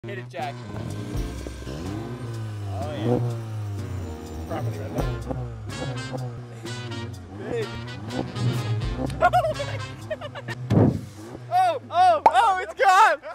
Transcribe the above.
Hit it, Jack. Oh, yeah. Properly right there. Big.